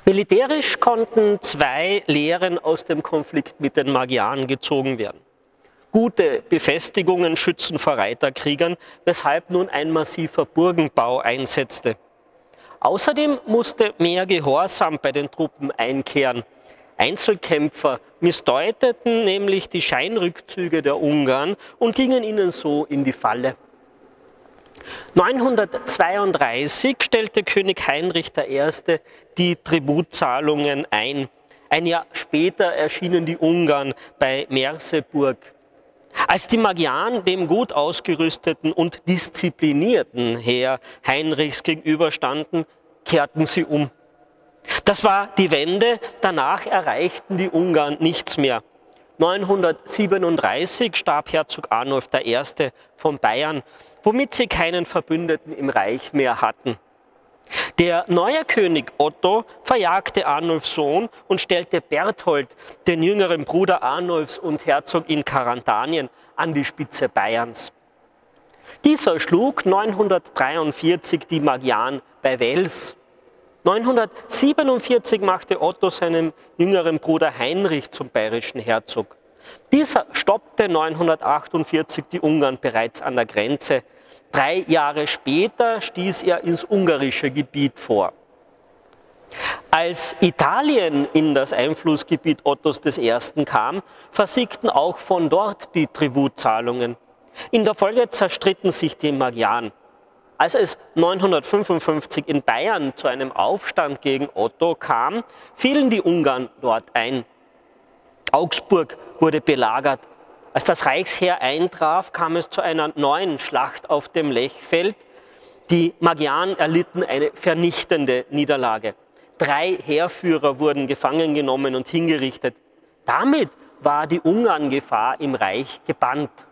Militärisch konnten zwei Lehren aus dem Konflikt mit den Magyaren gezogen werden. Gute Befestigungen schützen vor Reiterkriegern, weshalb nun ein massiver Burgenbau einsetzte. Außerdem musste mehr Gehorsam bei den Truppen einkehren. Einzelkämpfer missdeuteten nämlich die Scheinrückzüge der Ungarn und gingen ihnen so in die Falle. 932 stellte König Heinrich I. die Tributzahlungen ein. Ein Jahr später erschienen die Ungarn bei Merseburg. Als die Magyaren dem gut ausgerüsteten und disziplinierten Heer Heinrichs gegenüberstanden, kehrten sie um. Das war die Wende, danach erreichten die Ungarn nichts mehr. 937 starb Herzog Arnulf I. von Bayern, womit sie keinen Verbündeten im Reich mehr hatten. Der neue König Otto verjagte Arnulfs Sohn und stellte Berthold, den jüngeren Bruder Arnulfs und Herzog in Karantanien, an die Spitze Bayerns. Dieser schlug 943 die Magyaren bei Wels. 947 machte Otto seinen jüngeren Bruder Heinrich zum bayerischen Herzog. Dieser stoppte 948 die Ungarn bereits an der Grenze. 3 Jahre später stieß er ins ungarische Gebiet vor. Als Italien in das Einflussgebiet Ottos I. kam, versiegten auch von dort die Tributzahlungen. In der Folge zerstritten sich die Magyaren. Als es 955 in Bayern zu einem Aufstand gegen Otto kam, fielen die Ungarn dort ein. Augsburg wurde belagert. Als das Reichsheer eintraf, kam es zu einer neuen Schlacht auf dem Lechfeld. Die Magyaren erlitten eine vernichtende Niederlage. 3 Heerführer wurden gefangen genommen und hingerichtet. Damit war die Ungarn-Gefahr im Reich gebannt.